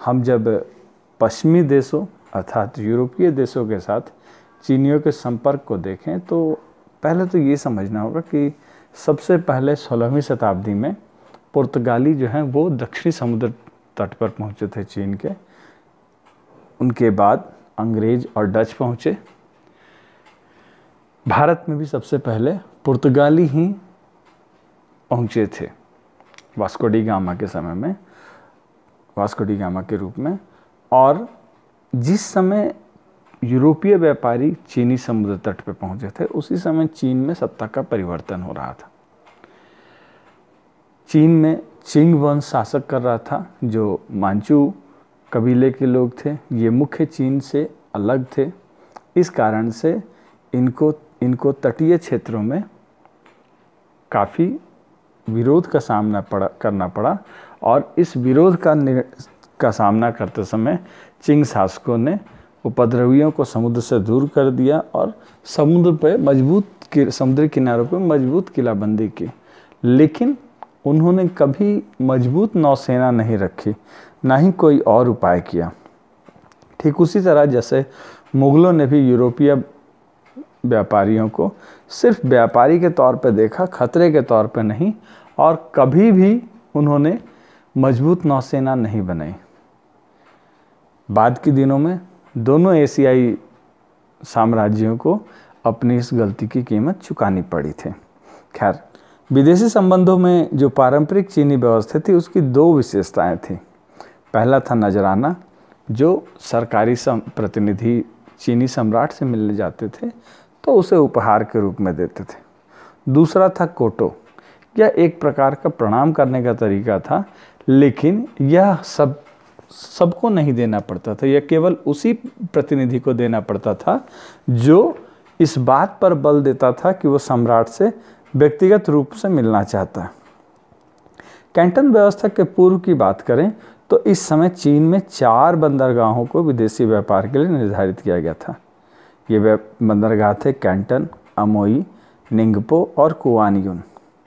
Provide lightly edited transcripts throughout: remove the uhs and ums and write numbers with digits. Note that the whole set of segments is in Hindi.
हम जब पश्चिमी देशों अर्थात यूरोपीय देशों के साथ चीनियों के संपर्क को देखें तो पहले तो ये समझना होगा कि सबसे पहले 16वीं शताब्दी में पुर्तगाली जो हैं वो दक्षिणी समुद्र तट पर पहुँचे थे चीन के। उनके बाद अंग्रेज और डच पहुँचे। भारत में भी सबसे पहले पुर्तगाली ही पहुँचे थे वास्को डी गामा के समय में, वास्को डी गामा के रूप में। और जिस समय यूरोपीय व्यापारी चीनी समुद्र तट पर पहुँचे थे उसी समय चीन में सत्ता का परिवर्तन हो रहा था। चीन में चिंग वंश शासक कर रहा था जो मांचू कबीले के लोग थे। ये मुख्य चीन से अलग थे, इस कारण से इनको तटीय क्षेत्रों में काफ़ी विरोध का सामना करना पड़ा। और इस विरोध का सामना करते समय चिंग शासकों ने उपद्रवियों को समुद्र से दूर कर दिया और समुद्री किनारों पर मजबूत किलाबंदी की। लेकिन उन्होंने कभी मजबूत नौसेना नहीं रखी, ना ही कोई और उपाय किया। ठीक उसी तरह जैसे मुग़लों ने भी यूरोपीय व्यापारियों को सिर्फ व्यापारी के तौर पर देखा, खतरे के तौर पर नहीं, और कभी भी उन्होंने मजबूत नौसेना नहीं बनाई। बाद के दिनों में दोनों एशियाई साम्राज्यों को अपनी इस गलती की कीमत चुकानी पड़ी थी। खैर, विदेशी संबंधों में जो पारंपरिक चीनी व्यवस्था थी उसकी दो विशेषताएं थी। पहला था नजराना, जो सरकारी प्रतिनिधि चीनी सम्राट से मिलने जाते थे तो उसे उपहार के रूप में देते थे। दूसरा था कोटो, यह एक प्रकार का प्रणाम करने का तरीका था, लेकिन यह सबको नहीं देना पड़ता था। यह केवल उसी प्रतिनिधि को देना पड़ता था जो इस बात पर बल देता था कि वो सम्राट से व्यक्तिगत रूप से मिलना चाहता है। कैंटन व्यवस्था के पूर्व की बात करें तो इस समय चीन में 4 बंदरगाहों को विदेशी व्यापार के लिए निर्धारित किया गया था। ये बंदरगाह थे कैंटन, अमोई, निंगपो और कुआनयुन।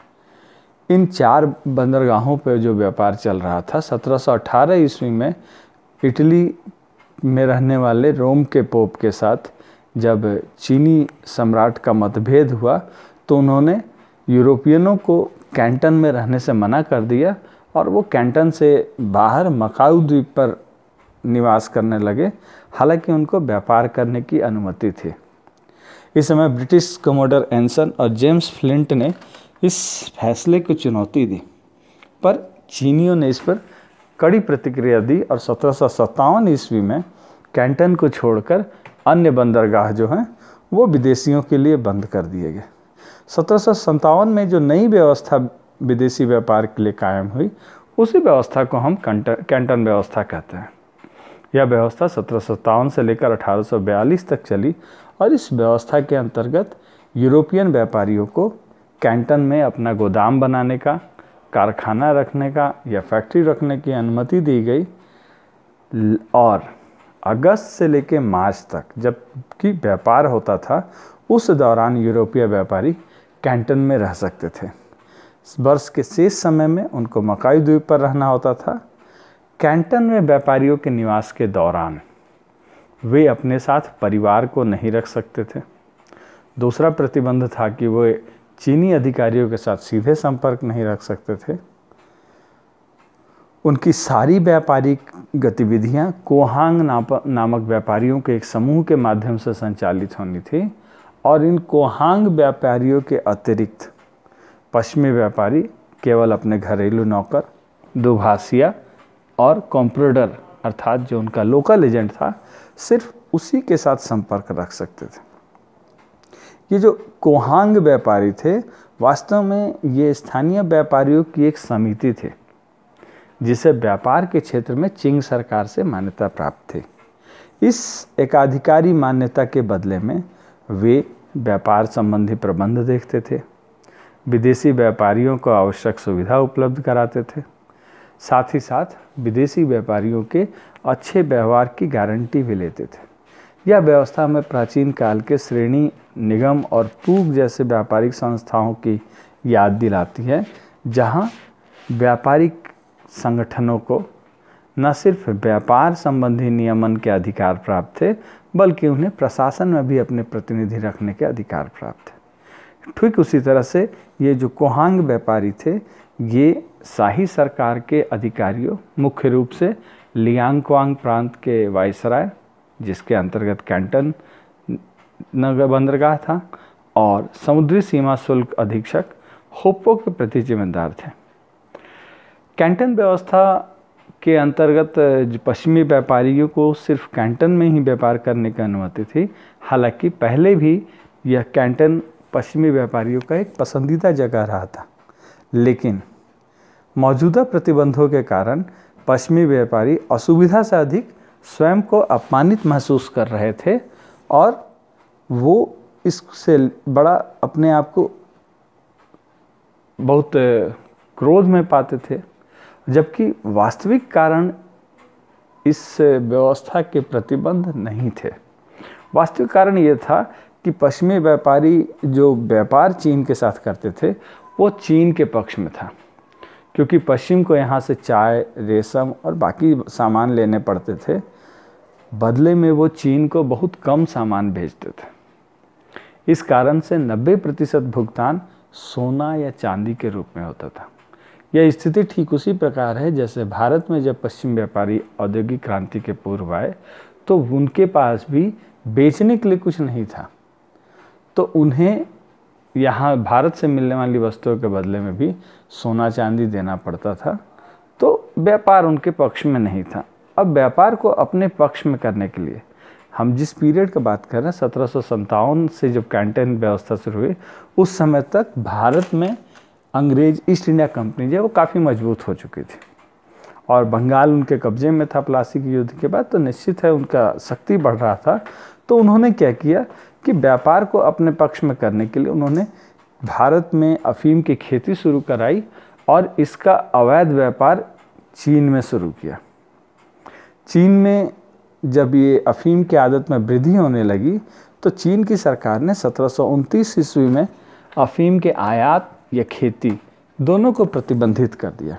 इन 4 बंदरगाहों पर जो व्यापार चल रहा था, 1718 ईस्वी में इटली में रहने वाले रोम के पोप के साथ जब चीनी सम्राट का मतभेद हुआ तो उन्होंने यूरोपियनों को कैंटन में रहने से मना कर दिया और वो कैंटन से बाहर मकाऊ द्वीप पर निवास करने लगे, हालांकि उनको व्यापार करने की अनुमति थी। इस समय ब्रिटिश कमोडर एंसन और जेम्स फ्लिंट ने इस फैसले को चुनौती दी, पर चीनियों ने इस पर कड़ी प्रतिक्रिया दी और 1757 ईस्वी में कैंटन को छोड़कर अन्य बंदरगाह जो हैं वो विदेशियों के लिए बंद कर दिए गए। 1757 में जो नई व्यवस्था विदेशी व्यापार के लिए कायम हुई उसी व्यवस्था को हम कैंटन व्यवस्था कहते हैं। यह व्यवस्था 1757 से लेकर 1842 तक चली और इस व्यवस्था के अंतर्गत यूरोपियन व्यापारियों को कैंटन में अपना गोदाम बनाने का, कारखाना रखने का या फैक्ट्री रखने की अनुमति दी गई। और अगस्त से लेकर मार्च तक जबकि व्यापार होता था उस दौरान यूरोपीय व्यापारी कैंटन में रह सकते थे। वर्ष के शेष समय में उनको मकाई द्वीप पर रहना होता था। कैंटन में व्यापारियों के निवास के दौरान वे अपने साथ परिवार को नहीं रख सकते थे। दूसरा प्रतिबंध था कि वे चीनी अधिकारियों के साथ सीधे संपर्क नहीं रख सकते थे। उनकी सारी व्यापारिक गतिविधियां कोहांग नामक व्यापारियों के एक समूह के माध्यम से संचालित होनी थी और इन कोहांग व्यापारियों के अतिरिक्त पश्चिमी व्यापारी केवल अपने घरेलू नौकर, दुभाषिया और कॉम्प्रोडर अर्थात जो उनका लोकल एजेंट था सिर्फ उसी के साथ संपर्क रख सकते थे। ये जो कोहांग व्यापारी थे वास्तव में ये स्थानीय व्यापारियों की एक समिति थी जिसे व्यापार के क्षेत्र में चिंग सरकार से मान्यता प्राप्त थी। इस एकाधिकारी मान्यता के बदले में वे व्यापार संबंधी प्रबंध देखते थे, विदेशी व्यापारियों को आवश्यक सुविधा उपलब्ध कराते थे, साथ ही साथ विदेशी व्यापारियों के अच्छे व्यवहार की गारंटी भी लेते थे। यह व्यवस्था में प्राचीन काल के श्रेणी, निगम और पूग जैसे व्यापारिक संस्थाओं की याद दिलाती है, जहां व्यापारिक संगठनों को न सिर्फ व्यापार संबंधी नियमन के अधिकार प्राप्त थे, बल्कि उन्हें प्रशासन में भी अपने प्रतिनिधि रखने के अधिकार प्राप्त थे। ठीक उसी तरह से ये जो कोहांग व्यापारी थे, ये शाही सरकार के अधिकारियों, मुख्य रूप से लियांगक्वांग प्रांत के वायसराय, जिसके अंतर्गत कैंटन नगर बंदरगाह था, और समुद्री सीमा शुल्क अधीक्षक होप्पो के प्रति जिम्मेदार थे। कैंटन व्यवस्था के अंतर्गत पश्चिमी व्यापारियों को सिर्फ कैंटन में ही व्यापार करने की अनुमति थी। हालांकि पहले भी यह कैंटन पश्चिमी व्यापारियों का एक पसंदीदा जगह रहा था, लेकिन मौजूदा प्रतिबंधों के कारण पश्चिमी व्यापारी असुविधा से अधिक स्वयं को अपमानित महसूस कर रहे थे और वो इससे बड़ा अपने आप को बहुत क्रोध में पाते थे, जबकि वास्तविक कारण इस व्यवस्था के प्रतिबंध नहीं थे। वास्तविक कारण ये था कि पश्चिमी व्यापारी जो व्यापार चीन के साथ करते थे वो चीन के पक्ष में था, क्योंकि पश्चिम को यहाँ से चाय, रेशम और बाकी सामान लेने पड़ते थे। बदले में वो चीन को बहुत कम सामान भेजते थे। इस कारण से 90% भुगतान सोना या चांदी के रूप में होता था। यह स्थिति ठीक उसी प्रकार है जैसे भारत में जब पश्चिम व्यापारी औद्योगिक क्रांति के पूर्व आए तो उनके पास भी बेचने के लिए कुछ नहीं था, तो उन्हें यहाँ भारत से मिलने वाली वस्तुओं के बदले में भी सोना चांदी देना पड़ता था। तो व्यापार उनके पक्ष में नहीं था। अब व्यापार को अपने पक्ष में करने के लिए हम जिस पीरियड की बात कर रहे हैं, 1757 से जब कैंटन व्यवस्था शुरू हुई, उस समय तक भारत में अंग्रेज ईस्ट इंडिया कंपनी जो है वो काफ़ी मजबूत हो चुकी थी और बंगाल उनके कब्जे में था प्लासी के युद्ध के बाद, तो निश्चित है उनका शक्ति बढ़ रहा था। तो उन्होंने क्या किया कि व्यापार को अपने पक्ष में करने के लिए उन्होंने भारत में अफीम की खेती शुरू कराई और इसका अवैध व्यापार चीन में शुरू किया। चीन में जब ये अफीम की आदत में वृद्धि होने लगी तो चीन की सरकार ने 1729 ईस्वी में अफीम के आयात या खेती दोनों को प्रतिबंधित कर दिया।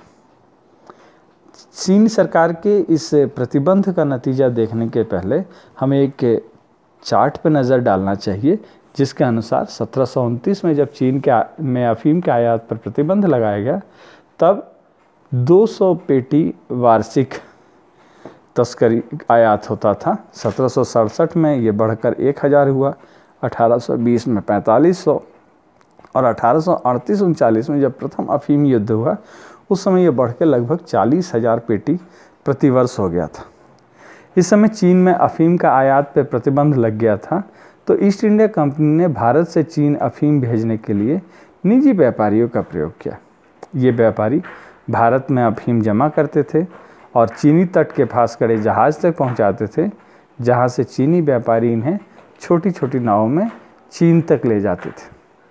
चीन सरकार के इस प्रतिबंध का नतीजा देखने के पहले हमें एक चार्ट पर नज़र डालना चाहिए, जिसके अनुसार 1729 में जब चीन में अफीम के आयात पर प्रतिबंध लगाया गया तब 200 पेटी वार्षिक तस्करी आयात होता था। 1767 में ये बढ़कर 1000 हुआ, 1820 में 4500 और 1838-39 में जब प्रथम अफीम युद्ध हुआ उस समय ये बढ़ के लगभग 40,000 पेटी प्रतिवर्ष हो गया था। इस समय चीन में अफीम का आयात पर प्रतिबंध लग गया था, तो ईस्ट इंडिया कंपनी ने भारत से चीन अफीम भेजने के लिए निजी व्यापारियों का प्रयोग किया। ये व्यापारी भारत में अफीम जमा करते थे और चीनी तट के पास खड़े जहाज़ तक पहुंचाते थे, जहां से चीनी व्यापारी इन्हें छोटी छोटी नावों में चीन तक ले जाते थे।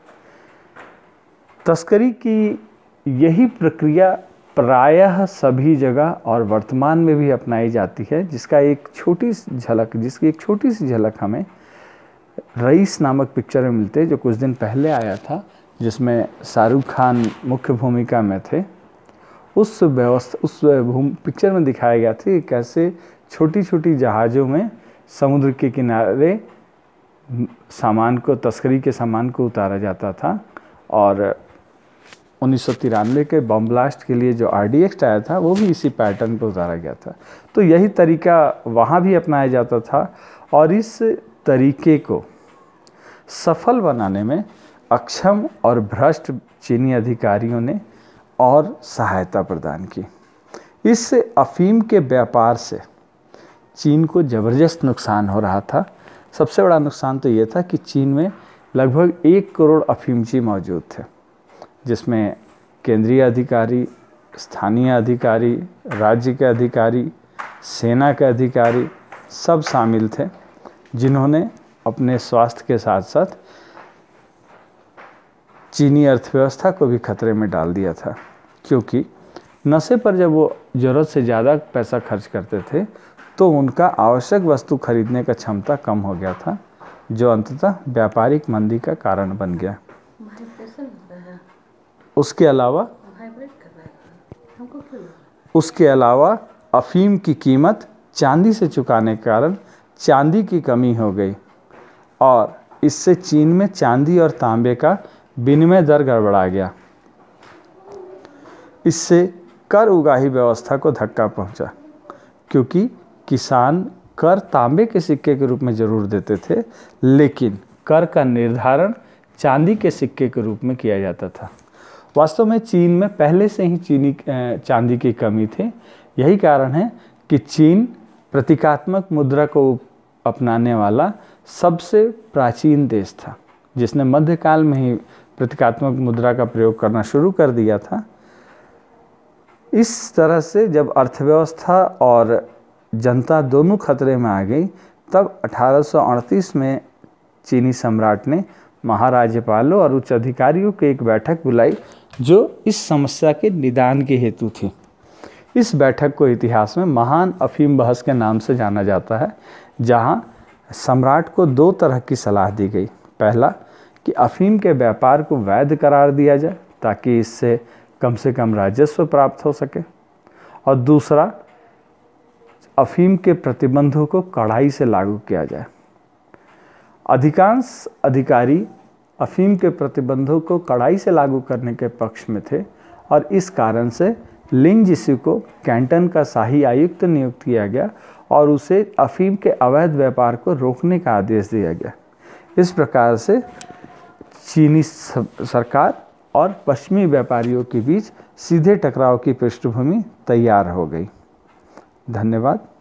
तस्करी की यही प्रक्रिया प्रायः सभी जगह और वर्तमान में भी अपनाई जाती है, जिसकी एक छोटी सी झलक हमें रईस नामक पिक्चर में मिलते हैं, जो कुछ दिन पहले आया था, जिसमें शाहरुख खान मुख्य भूमिका में थे। उस पिक्चर में दिखाया गया था कि कैसे छोटी छोटी जहाज़ों में समुद्र के किनारे तस्करी के सामान को उतारा जाता था और 1993 के बम ब्लास्ट के लिए जो RDX आया था वो भी इसी पैटर्न पर उतारा गया था। तो यही तरीका वहाँ भी अपनाया जाता था और इस तरीके को सफल बनाने में अक्षम और भ्रष्ट चीनी अधिकारियों ने और सहायता प्रदान की। इस अफीम के व्यापार से चीन को ज़बरदस्त नुकसान हो रहा था। सबसे बड़ा नुकसान तो ये था कि चीन में लगभग 1 करोड़ अफीमची मौजूद थे, जिसमें केंद्रीय अधिकारी, स्थानीय अधिकारी, राज्य के अधिकारी, सेना के अधिकारी सब शामिल थे, जिन्होंने अपने स्वास्थ्य के साथ साथ चीनी अर्थव्यवस्था को भी खतरे में डाल दिया था, क्योंकि नशे पर जब वो ज़रूरत से ज़्यादा पैसा खर्च करते थे तो उनका आवश्यक वस्तु खरीदने का क्षमता कम हो गया था, जो अंततः व्यापारिक मंदी का कारण बन गया। उसके अलावा अफीम की कीमत चांदी से चुकाने के कारण चांदी की कमी हो गई और इससे चीन में चांदी और तांबे का विनिमय दर गड़बड़ा गया। इससे कर उगाही व्यवस्था को धक्का पहुंचा, क्योंकि किसान कर तांबे के सिक्के के रूप में जरूर देते थे, लेकिन कर का निर्धारण चांदी के सिक्के के रूप में किया जाता था। वास्तव में चीन में पहले से ही चांदी की कमी थी। यही कारण है कि चीन प्रतीकात्मक मुद्रा को अपनाने वाला सबसे प्राचीन देश था, जिसने मध्यकाल में ही प्रतीकात्मक मुद्रा का प्रयोग करना शुरू कर दिया था। इस तरह से जब अर्थव्यवस्था और जनता दोनों खतरे में आ गई, तब 1838 में चीनी सम्राट ने महाराज्यपालों और उच्च अधिकारियों की एक बैठक बुलाई जो इस समस्या के निदान के हेतु थी। इस बैठक को इतिहास में महान अफीम बहस के नाम से जाना जाता है, जहां सम्राट को दो तरह की सलाह दी गई। पहला कि अफीम के व्यापार को वैध करार दिया जाए ताकि इससे कम से कम राजस्व प्राप्त हो सके, और दूसरा अफीम के प्रतिबंधों को कड़ाई से लागू किया जाए। अधिकांश अधिकारी अफीम के प्रतिबंधों को कड़ाई से लागू करने के पक्ष में थे और इस कारण से लिन जिसू को कैंटन का शाही आयुक्त नियुक्त किया गया और उसे अफीम के अवैध व्यापार को रोकने का आदेश दिया गया। इस प्रकार से चीनी सरकार और पश्चिमी व्यापारियों के बीच सीधे टकराव की पृष्ठभूमि तैयार हो गई। धन्यवाद।